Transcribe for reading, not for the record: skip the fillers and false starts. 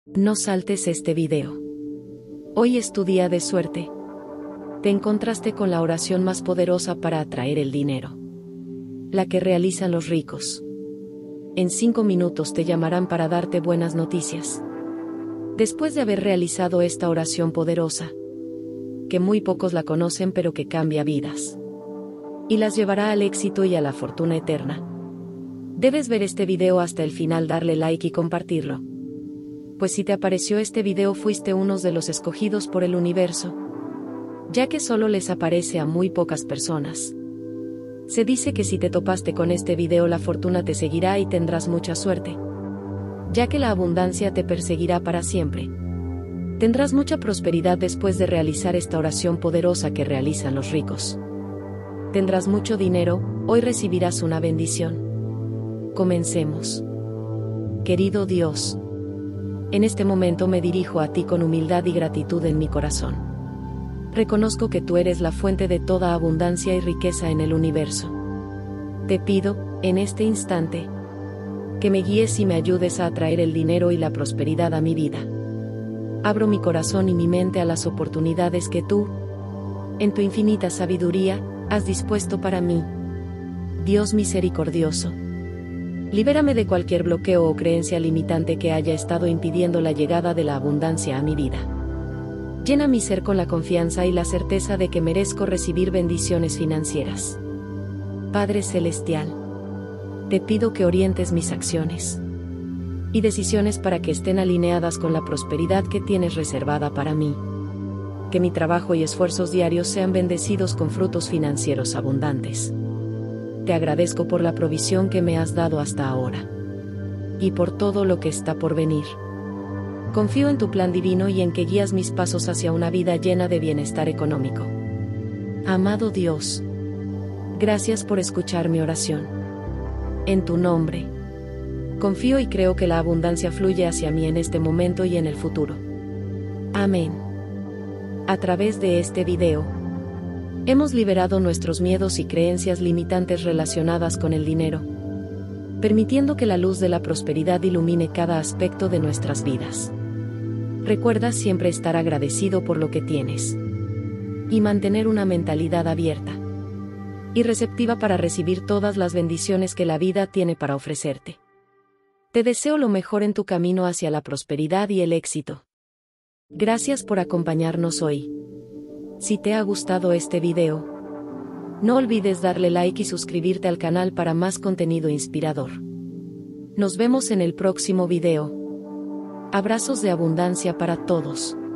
No saltes este video. Hoy es tu día de suerte. Te encontraste con la oración más poderosa para atraer el dinero. La que realizan los ricos. En 5 minutos te llamarán para darte buenas noticias. Después de haber realizado esta oración poderosa, que muy pocos la conocen pero que cambia vidas, y las llevará al éxito y a la fortuna eterna. Debes ver este video hasta el final, darle like y compartirlo. Pues si te apareció este video fuiste uno de los escogidos por el universo, ya que solo les aparece a muy pocas personas. Se dice que si te topaste con este video la fortuna te seguirá y tendrás mucha suerte, ya que la abundancia te perseguirá para siempre. Tendrás mucha prosperidad después de realizar esta oración poderosa que realizan los ricos. Tendrás mucho dinero, hoy recibirás una bendición. Comencemos. Querido Dios, en este momento me dirijo a ti con humildad y gratitud en mi corazón. Reconozco que tú eres la fuente de toda abundancia y riqueza en el universo. Te pido, en este instante, que me guíes y me ayudes a atraer el dinero y la prosperidad a mi vida. Abro mi corazón y mi mente a las oportunidades que tú, en tu infinita sabiduría, has dispuesto para mí. Dios misericordioso, libérame de cualquier bloqueo o creencia limitante que haya estado impidiendo la llegada de la abundancia a mi vida. Llena mi ser con la confianza y la certeza de que merezco recibir bendiciones financieras. Padre Celestial, te pido que orientes mis acciones y decisiones para que estén alineadas con la prosperidad que tienes reservada para mí. Que mi trabajo y esfuerzos diarios sean bendecidos con frutos financieros abundantes. Te agradezco por la provisión que me has dado hasta ahora y por todo lo que está por venir. Confío en tu plan divino y en que guías mis pasos hacia una vida llena de bienestar económico. Amado Dios, gracias por escuchar mi oración. En tu nombre, confío y creo que la abundancia fluye hacia mí en este momento y en el futuro. Amén. A través de este video, hemos liberado nuestros miedos y creencias limitantes relacionadas con el dinero, permitiendo que la luz de la prosperidad ilumine cada aspecto de nuestras vidas. Recuerda siempre estar agradecido por lo que tienes y mantener una mentalidad abierta y receptiva para recibir todas las bendiciones que la vida tiene para ofrecerte. Te deseo lo mejor en tu camino hacia la prosperidad y el éxito. Gracias por acompañarnos hoy. Si te ha gustado este video, no olvides darle like y suscribirte al canal para más contenido inspirador. Nos vemos en el próximo video. Abrazos de abundancia para todos.